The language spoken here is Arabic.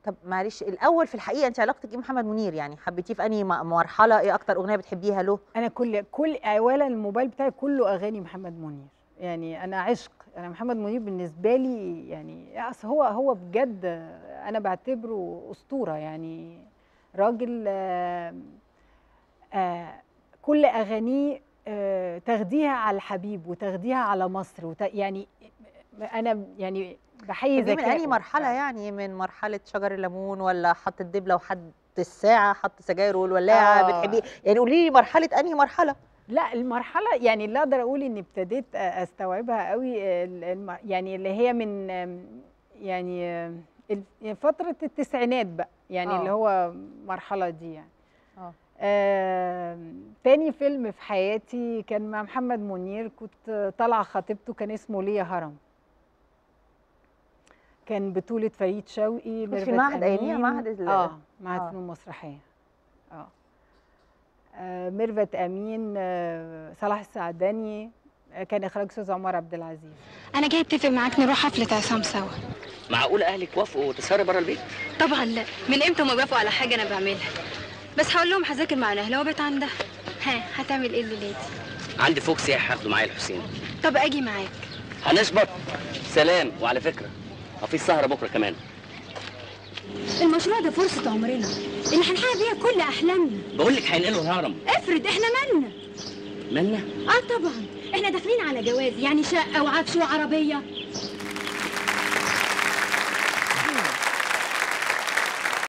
طب معلش الاول في الحقيقه انت علاقتك ايه محمد منير؟ يعني حبيتيه في انهي مرحله؟ ايه اكتر اغنيه بتحبيها له؟ انا كل اولا الموبايل بتاعي كله اغاني محمد منير، يعني انا عشق. انا محمد منير بالنسبه لي يعني اصل هو بجد انا بعتبره اسطوره، يعني راجل كل اغانيه تاخديها على الحبيب وتاخديها على مصر يعني انا يعني بحيي بتحبيه من انهي ذكائه مرحله؟ فعلا. يعني من مرحله شجر الليمون، ولا حط الدبله وحط الساعه، حط سجاير والولاعه؟ بتحبيه اه يعني؟ قولي لي مرحله انهي مرحله. لا، المرحلة يعني اللي أقدر أقول إني ابتديت أستوعبها قوي يعني اللي هي من يعني فترة التسعينات بقى، يعني اللي اه هو المرحلة دي يعني. اه تاني فيلم في حياتي كان مع محمد منير، كنت طالعة خطيبته، كان اسمه ليا هرم، كان بطولة فريد شوقي، كنت في ميرفت المعهد اياميها، أمين. معهد معهد اه فنون مسرحية. اه ميرفت أمين، صلاح السعداني، كان إخراج أستاذ عمر عبد العزيز. انا جاي اتفق معاك نروح حفله عصام سوا. معقول اهلك وافقوا تسهري بره البيت؟ طبعا لا، من امتى ما بيوافقوا على حاجه انا بعملها؟ بس هقول لهم هذاكر مع اهلها وبيت عندها. ها، هتعمل ايه الليله دي؟ عندي فوق سياح هاخده معايا الحسين. طب اجي معاك. هنشبط. سلام. وعلى فكره في سهره بكره كمان. المشروع ده فرصه عمرنا اللي هنحقق بيها كل احلامنا. بقول لك هينقلوا الهرم. افرض احنا مالنا. مالنا؟ طبعا احنا داخلين على جواز، يعني شقه وعفش وعربيه.